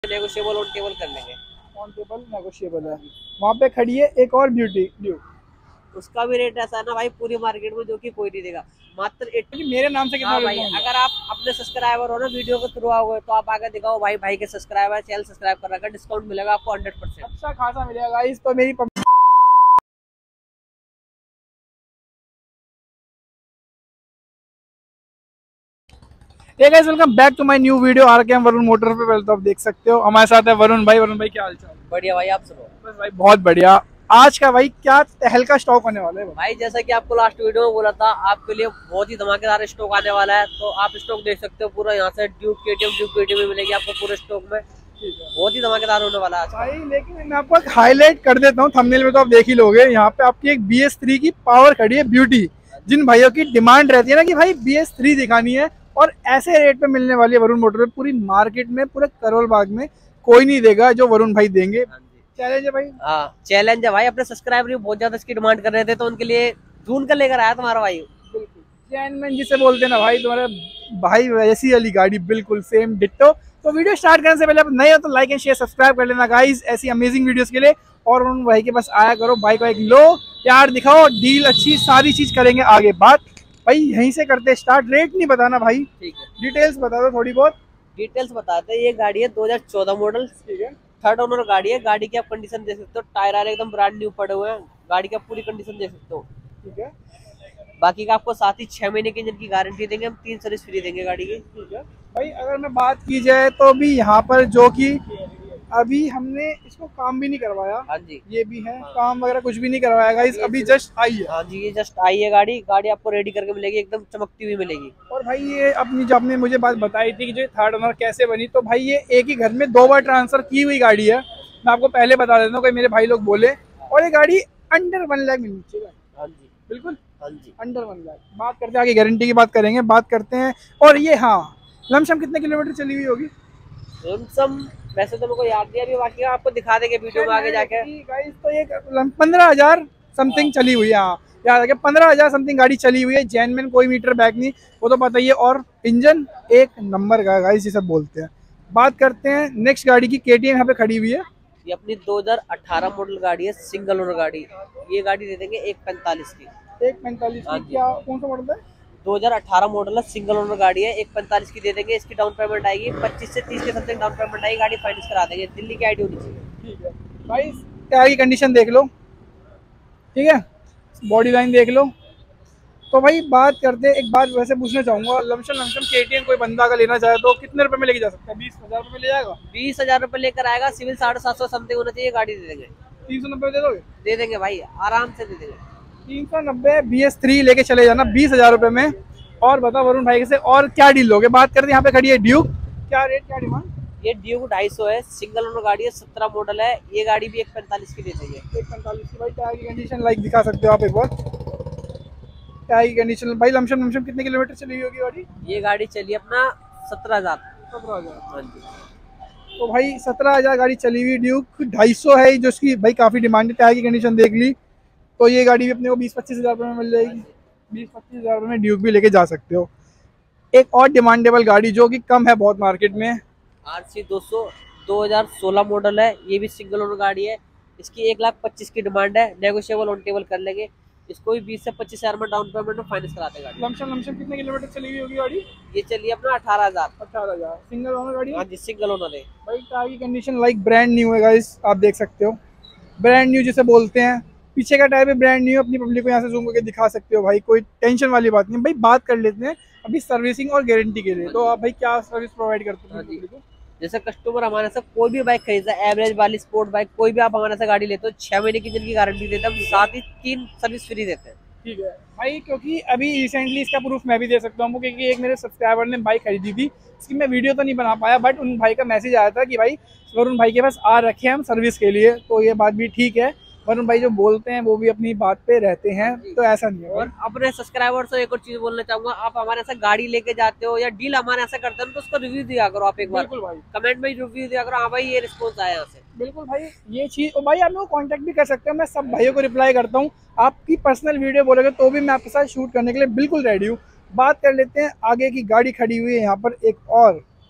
Negotiable on table कर लेंगे। On table negotiable है। वहाँ पे खड़ी है एक और ब्यूटी ड्यूक, उसका भी रेट ऐसा है ना भाई, पूरी मार्केट में जो कि कोई नहीं देगा, मात्र 80। मेरे नाम से कितना हाँ भाई, डिस्काउंट है? अगर आप अपने सब्सक्राइबर हो ना वीडियो के थ्रू आओगे तो आप आगे दिखाओ भाई के सब्सक्राइबर चैनल सब्सक्राइब कर रखा है, डिस्काउंट मिलेगा आपको 100%। अच्छा खासा मिलेगा गाइस। तो मेरी guys, welcome back to my new video RKM Varun motor पे। पहले तो आप देख सकते हो हमारे साथ है वरुण भाई। वरुण भाई क्या हाल चाल? बढ़िया भाई, आप सुनो। बस भाई बहुत बढ़िया। आज का भाई क्या तहलका स्टॉक होने वाला है भाई जैसा कि आपको लास्ट वीडियो में बोला था, आपके लिए बहुत ही धमाकेदार स्टॉक आने वाला है, तो आप स्टॉक देख सकते हो पूरा। यहाँ से ड्यूक केटीएम मिलेगी आपको पूरे स्टॉक में, बहुत ही धमाकेदार होने वाला है भाई। लेकिन मैं आपको हाईलाइट कर देता हूँ, थंबनेल में तो आप देख ही लोगे। यहाँ पे आपकी एक BS3 की पावर खड़ी है ब्यूटी। जिन भाइयों की डिमांड रहती है ना कि भाई BS3 दिखानी है और ऐसे रेट पे मिलने वाली है वरुण मोटर पे, पूरी मार्केट में पूरे करोल बाग में कोई नहीं देगा जो वरुण भाई देंगे। चैलेंज है भाई। हाँ चैलेंज है भाई, अपने सब्सक्राइबर बहुत ज्यादा इसकी डिमांड कर रहे थे, तो उनके लिए ढूंढ कर लेकर आया तुम्हारा भाई। बिल्कुल चैनमैन जिसे बोलते हैं ना भाई, तुम्हारे भाई वैसी वाली गाड़ी बिल्कुल सेम डिट्टो। तो वीडियो स्टार्ट करने से पहले आप नए हो तो लाइक एंड शेयर सब्सक्राइब कर लेना गाइस, ऐसी अमेजिंग वीडियोस के लिए। और उन भाई के पास आया करो, भाई को एक लो प्यार दिखाओ, डील अच्छी सारी चीज करेंगे आगे बात। भाई यहीं से करते स्टार्ट। रेट नहीं बताना भाई, ठीक है, डिटेल्स बता दो थोड़ी बहुत। डिटेल्स बताते हैं। ये गाड़ी है 2014 मॉडल, ठीक है, थर्ड ओनर गाड़ी है। गाड़ी की आप कंडीशन देख सकते हो, टायर एकदम ब्रांड न्यू पड़े हुए हैं, गाड़ी की आप पूरी कंडीशन देख सकते हो। ठीक है, बाकी का आपको साथ ही 6 महीने की इंजन की गारंटी देंगे हम, 3 सर्विस फ्री देंगे गाड़ी की। ठीक है भाई। अगर मैं बात की जाए तो भी यहाँ पर जो कि अभी हमने इसको काम भी नहीं करवाया। हाँ जी, ये भी है, काम वगैरह कुछ भी नहीं करवाया गाइस, अभी जस्ट आई है। हाँ जी, ये जस्ट आई है गाड़ी। गाड़ी आपको रेडी करके मिलेगी, एकदम चमकती हुई मिलेगी। और भाई ये अपनी जो आपने मुझे बात बताई थी कि जो थर्ड ओनर कैसे बनी, तो भाई ये एक ही घर में 2 बार ट्रांसफर की हुई गाड़ी है। मैं आपको पहले बता देता हूँ, कोई मेरे भाई लोग बोले। और ये गाड़ी अंडर 1 लाख मिलनी चाहिए। हाँ जी, बिल्कुल हाँ जी। अंडर 1 लाख। बात करते हैं आगे, गारंटी की बात करेंगे, बात करते हैं। और ये हाँ, लमसम कितने किलोमीटर चली हुई होगी? लमसम वैसे तो मेरे को याद नहीं है अभी, बाकी आपको दिखा देंगे वीडियो में आगे जाके। गाइस तो ये 15,000 समथिंग चली हुई है। हाँ याद रखिए, 15,000 समथिंग गाड़ी चली हुई है। जेन्युइन कोई मीटर बैक नहीं, वो तो पता ही है। और इंजन एक नंबर का गाइस, ये सब बोलते हैं। बात करते हैं नेक्स्ट गाड़ी की। KTM यहाँ पे खड़ी हुई है। ये अपनी 2018 मॉडल गाड़ी है, सिंगल ओनर गाड़ी। ये गाड़ी दे देंगे 145 की। 145 हाँ की? जी। क्या कौन सा मॉडल है? 2018 मॉडल है, सिंगल ओनर गाड़ी है, 145 की दे देंगे। इसकी डाउन पेमेंट आएगी 25 से 30 के समथिंग डाउन पेमेंट आएगी, गाड़ी फाइनेंस करा देंगे। दिल्ली की आईडी होनी चाहिए। ठीक है भाई, टायर की कंडीशन देख लो, ठीक है, बॉडी लाइन देख लो। तो भाई बात करते हैं, एक बात वैसे पूछना चाहूंगा, लमसम KTM कोई बंदा अगर लेना चाहे तो कितने रुपए में लेके जा सकता है? 20,000 रुपए में ले जाएगा? 20,000 रुपए लेकर आएगा, सिविल 750 समथिंग होना चाहिए, गाड़ी दे देंगे। 390 दे दोगे? दे देंगे भाई, आराम से दे देंगे। 390 BS3 लेके चले जाना 20,000 रुपए में। और बता वरुण भाई से और क्या डील लोगे? बात करते हैं, यहाँ पे खड़ी है ड्यूक। क्या रेट, क्या डिमांड? ये ड्यूक 250 है, सिंगल ओनर गाड़ी है, 17 मॉडल है। ये गाड़ी भी 145 की दे देंगे। 145 की। भाई टायर की कंडीशन लाइक दिखा सकते हो आप एक बार, टायर की कंडीशन। भाई लमसम लमसम कितने किलोमीटर चली हुई होगी गाड़ी? ये गाड़ी चली अपना 17,000। 17,000। हाँ जी। तो भाई 17,000 गाड़ी चली हुई ड्यूक 250 है जो इसकी भाई काफ़ी डिमांड है। टायर की कंडीशन देख ली तो ये गाड़ी भी अपने को 20-25 हज़ार रुपये में मिल जाएगी। 20-25 हज़ार रुपये में ड्यूक भी लेके जा सकते हो। एक और डिमांडेबल गाड़ी जो कि कम है बहुत मार्केट में, RC 200 2016 मॉडल है। ये भी सिंगल ओनर गाड़ी है। इसकी 1,25,000 की डिमांड है, नेगोशिएबल ऑन टेबल कर लेंगे। इसको भी 20 से 25 हज़ार में डाउन पेमेंट में फाइनेंस करा देगा। लमसम लमसम कितने किलोमीटर चली हुई होगी गाड़ी? ये चलिए अपना 18,000। 18,000। सिंगल ओनर गाड़ी? हाँ जी, सिंगल ओनर है। भाई टायर की कंडीशन लाइक ब्रांड न्यू है गाइस, आप देख सकते हो, ब्रांड न्यू जिसे बोलते हैं। पीछे का टायर भी ब्रांड न्यू, अपनी पब्लिक को यहाँ से जूम करके दिखा सकते हो भाई, कोई टेंशन वाली बात नहीं। भाई बात कर लेते हैं अभी सर्विसिंग और गारंटी के लिए। तो आप भाई क्या सर्विस प्रोवाइड करते हो पब्लिक को? जैसे कस्टमर हमारे से कोई भी बाइक खरीदता है, एवरेज वाली स्पोर्ट बाइक कोई भी आप हमारे से गाड़ी लेते हो, 6 महीने की इंजन की गारंटी देते हैं, साथ ही 3 सर्विस फ्री देते हैं। ठीक है भाई, क्योंकि अभी रिसेंटली इसका प्रूफ मैं भी दे सकता हूँ, क्योंकि एक मेरे सब्सक्राइबर ने बाइक खरीदी थी। इसकी मैं वीडियो तो नहीं बना पाया, बट उन भाई का मैसेज आया था कि भाई वरुण भाई के पास आ रखे हैं हम सर्विस के लिए। तो ये बात भी ठीक है, वरुण भाई जो बोलते हैं वो भी अपनी बात पे रहते हैं, तो ऐसा नहीं है। और अपने सब्सक्राइबर से एक और चीज बोलना चाहूंगा, आप हमारे से गाड़ी लेके जाते हो या डील हमारे ऐसा करते हो तो उसका रिव्यू दिया करो आप एक बार। बिल्कुल भाई, कमेंट में रिव्यू दिया करो, हाँ भाई ये रिस्पॉन्स आया यहाँ से। बिल्कुल भाई ये चीज़। और भाई आप लोग कांटेक्ट भी कर सकते हो, मैं सब भाइयों को रिप्लाई करता हूँ। आपकी पर्सनल वीडियो बोलोगे तो भी मैं आपके साथ शूट करने के लिए बिल्कुल रेडी हूँ। बात कर लेते हैं आगे की। गाड़ी खड़ी हुई है यहाँ पर एक और,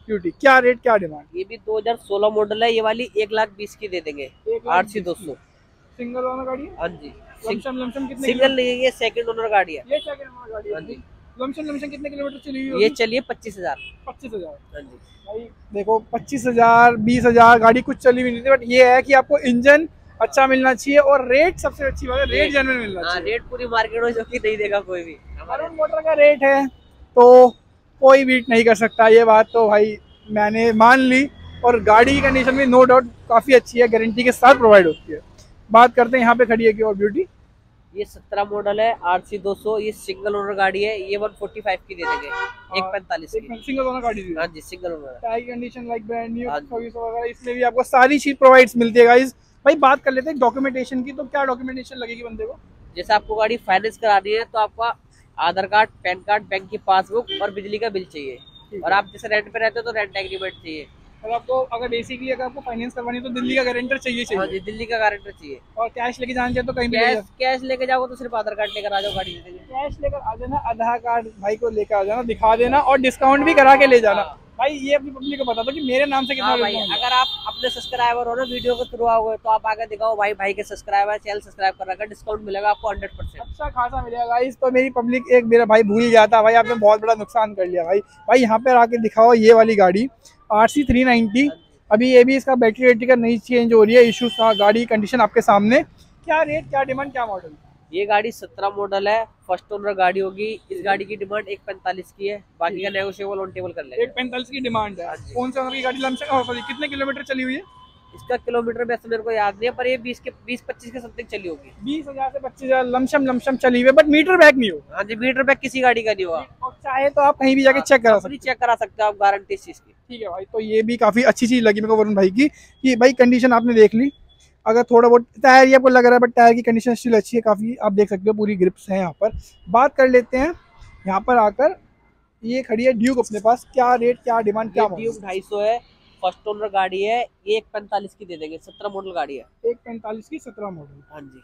ब्यूटी, क्या रेट क्या डिमांड? ये भी 2016 मॉडल है, ये वाली 1,20,000 की दे देंगे। RC 200 सिंगल ओनर गाड़ी है? हाँ जी। लमसम कितने? सिंगल नहीं है, ये सेकंड ओनर गाड़ी है। ये सेकंड ओनर गाड़ी है। हाँ जी। लमसम कितने किलोमीटर चली हुई? ये चलिए 25,000। 25,000। हाँ जी। भाई देखो 25,000 20,000 गाड़ी कुछ चली हुई नहीं थी, बट ये है कि आपको इंजन अच्छा मिलना चाहिए और रेट सबसे अच्छी बात है, रेट जेन्युइन मिलना चाहिए। रेट पूरी मार्केट में जो कि नहीं देगा कोई भी। वरुण मोटर का रेट है तो कोई बीट नहीं कर सकता, ये बात तो भाई मैंने मान ली। और गाड़ी की कंडीशन भी नो डाउट काफ़ी अच्छी है, गारंटी के साथ प्रोवाइड होती है। बात करते हैं यहाँ पे खड़ी है कि और ब्यूटी, ये 17 मॉडल है, RC 200, ये सिंगल ओनर गाड़ी है, ये 145 की दे देंगे, 145 की। सिंगल ओनर गाड़ी थी। हाँ जी, single owner. Tyre condition like brand new, हाँ जी। सर्विस वगैरह इसमें भी आपको सारी चीज प्रोवाइड्स मिलती है गाइस। भाई बात कर लेते हैं डॉक्यूमेंटेशन की, तो क्या डॉक्यूमेंटेशन लगेगी बंदे को? जैसे आपको गाड़ी फाइनेंस करानी है तो आपका Aadhaar card, PAN card, bank की पासबुक और बिजली का बिल चाहिए। और आप जैसे रेंट पे रहते हो तो रेंट एग्रीमेंट चाहिए। और आपको अगर बेसिकली अगर आपको फाइनेंस करवानी है तो दिल्ली का गारंटर चाहिए। हाँ जी, दिल्ली का गारंटर चाहिए। और कैश लेके जाना चाहिए तो कहीं भी कैश लेके जाओ तो सिर्फ आधार कार्ड लेकर आ जाओ, गाड़ी दे देंगे। कैश लेकर आ जाना, आधार कार्ड भाई को लेकर आ जाना, दिखा देना और डिस्काउंट भी करा के ले जाना। भाई ये अपनी पब्लिक को बता दो कि मेरे नाम से कितना। भाई अगर आप अपने सब्सक्राइबर हो ना, वीडियो के थ्रू आओगे तो आप आगे दिखाओ भाई के सब्सक्राइबर, चैनल सब्सक्राइब कर रखा है, डिस्काउंट मिलेगा आपको 100%। अच्छा खासा मिलेगा गाइस। तो मेरी पब्लिक एक मेरा भाई भूल गया था, भाई आपने बहुत बड़ा नुकसान कर लिया भाई यहाँ पे आके दिखाओ ये वाली गाड़ी RC 390। अभी ये भी इसका बैटरी वेटरी नहीं चेंज हो रही है, इशू था, गाड़ी कंडीशन आपके सामने। क्या रेट क्या डिमांड क्या मॉडल? ये गाड़ी 17 मॉडल है, फर्स्ट ओनर गाड़ी होगी। इस गाड़ी की डिमांड 1,45 की है, बाकी का नेगोशिएबल ऑन टेबल कर लेंगे। 1,45 की डिमांड है। कौन सा की गाड़ी सॉरी कितने किलोमीटर चली हुई है? इसका किलोमीटर वैसे मेरे को याद नहीं है, पर ये 20-25 के समथिंग चली होगी। 20,000 से 25,000 लमसम चली हुई है, बट मीटर बैक नहीं होगा। हाँ जी, मीटर बैक किसी गाड़ी का नहीं होगा। और चाहे तो आप कहीं भी जाके चेक करा सकते हो आप, गारंटी इस चीज की। ठीक है भाई, तो ये भी काफी अच्छी चीज लगी मेरे को वरुण भाई की, कि भाई कंडीशन आपने देख ली। अगर थोड़ा बहुत टायर ये आपको लग रहा है, बट टायर की कंडीशन स्टिल अच्छी है काफी, आप देख सकते हो पूरी ग्रिप्स हैं यहाँ पर। बात कर लेते हैं यहाँ पर आकर, ये खड़ी है ड्यूक अपने पास, क्या रेट क्या डिमांड क्या? ड्यूक 250 है, फर्स्ट ओनर गाड़ी है, ये 1,45 की दे देंगे, 17 मॉडल गाड़ी है। 1,45 की 17 मॉडल। हाँ जी।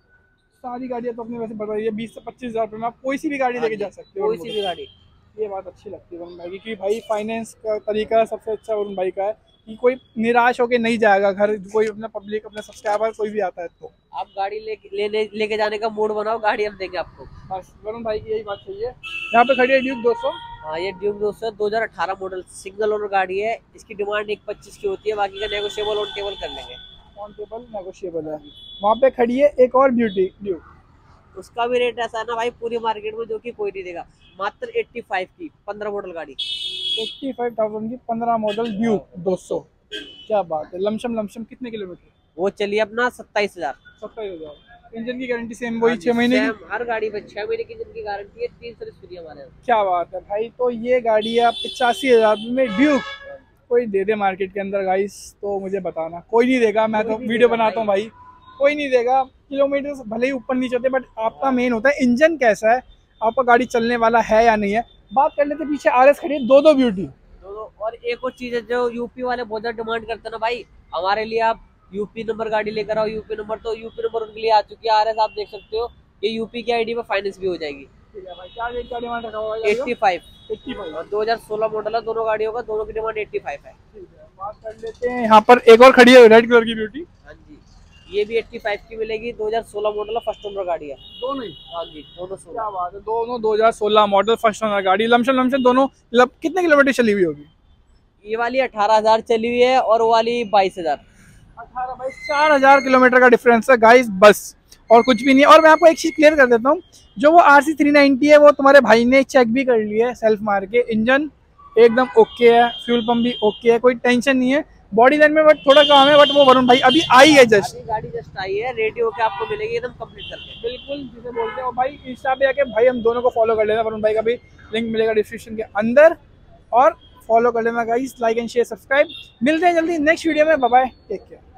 सारी गाड़ियाँ तो अपने वैसे बताइए 20 से 25,000 रुपये में आप कोई सी भी गाड़ी लेके जा सकते हो, कोई सी भी गाड़ी। ये बात अच्छी लगती है वरुण भाई की, कि भाई फाइनेंस का तरीका सबसे अच्छा वरुण भाई का है, कि कोई निराश होके नहीं जाएगा घर, कोई अपना पब्लिक अपना सब्सक्राइबर कोई भी आता है तो आप गाड़ी लेके जाने का मूड बनाओ, गाड़ी हम देंगे आपको। बस वरुण भाई की यही बात चाहिए। यहाँ पे खड़ी है ड्यूक 200। हाँ, ये ड्यूक 200 2018 मॉडल सिंगल ओनर गाड़ी है, इसकी डिमांड 1,25 की होती है, बाकी का नेगोशिएबल ऑन टेबल कर लेंगे। ऑन टेबल नेगोशिएबल है। वहाँ पे खड़ी है एक और ब्यूटी ड्यूक, उसका भी रेट ऐसा है ना भाई, पूरी मार्केट में जो कि कोई नहीं देगा, मात्र 85 की 15 मॉडल गाड़ी। 85,000 की 15 मॉडल ड्यूक 200, क्या बात है। लमसम कितने किलोमीटर? वो चलिए अपना 27,000। 27,000। इंजन की गारंटी सेम वही 6 महीने की? हर गाड़ी में 6 महीने की इंजन की गारंटी है, 3 सर्विस फ्री हमारे। क्या बात है भाई। तो ये गाड़ी है 85,000 में ड्यूक, कोई दे दे मार्केट के अंदर गाइस तो मुझे बताना। कोई नहीं देगा, मैं तो वीडियो बनाता हूँ भाई, कोई नहीं देगा। किलोमीटर भले ही ऊपर नीचे होते, बट आपका मेन होता है इंजन कैसा है, आपका गाड़ी चलने वाला है या नहीं है। बात कर लेते पीछे RS खड़ी है, दो ब्यूटी। और एक और चीज है जो यूपी वाले बहुत ज्यादा डिमांड करते हैं ना भाई, हमारे लिए आप यूपी नंबर गाड़ी लेकर आओ। यूपी नंबर तो यूपी नंबर उनके लिए आ चुकी है, RS आप देख सकते हो, ये यूपी की आईडी में फाइनेंस भी हो जाएगी। ठीक है भाई, क्या रेट क्या डिमांड रखा हुआ है? 85 और 2016 मॉडल है, दोनों गाड़ियों का, दोनों की डिमांड 85 है। ठीक है, बात कर लेते हैं यहाँ पर एक और खड़ी है रेड कलर की ब्यूटी। हाँ जी, ये भी 85 की मिलेगी, 2016 मॉडल है, फर्स्ट ओनर गाड़ी है। दोनों ही? हाँ जी, दोनों। क्या बात है, दोनों 2016 मॉडल फर्स्ट ओनर गाड़ी। लमसम दोनों कितने किलोमीटर चली हुई होगी? ये वाली 18,000 चली हुई है और वो वाली 22,000। 18 बाई 4,000 किलोमीटर का डिफरेंस है गाइस, बस और कुछ भी नहीं। और मैं आपको एक चीज क्लियर कर देता हूँ, जो वो RC 390 है वो तुम्हारे भाई ने चेक भी कर लिया है सेल्फ मार के, इंजन एकदम ओके है, फ्यूल पंप भी ओके है, कोई टेंशन नहीं है। बॉडी लाइन में बट थोड़ा काम है, बट वो वरुण भाई अभी आई है जस्ट, गाड़ी जस्ट आई है, रेडी होकर आपको मिलेगी एकदम कंप्लीट करके। बिल्कुल जिसे बोलते हैं। और भाई इंस्टा पे आके भाई हम दोनों को फॉलो कर लेना, वरुण भाई का भी लिंक मिलेगा डिस्क्रिप्शन के अंदर, और फॉलो कर लेना guys, like and share subscribe. मिलते हैं जल्दी नेक्स्ट वीडियो में, बाय बाय, टेक केयर।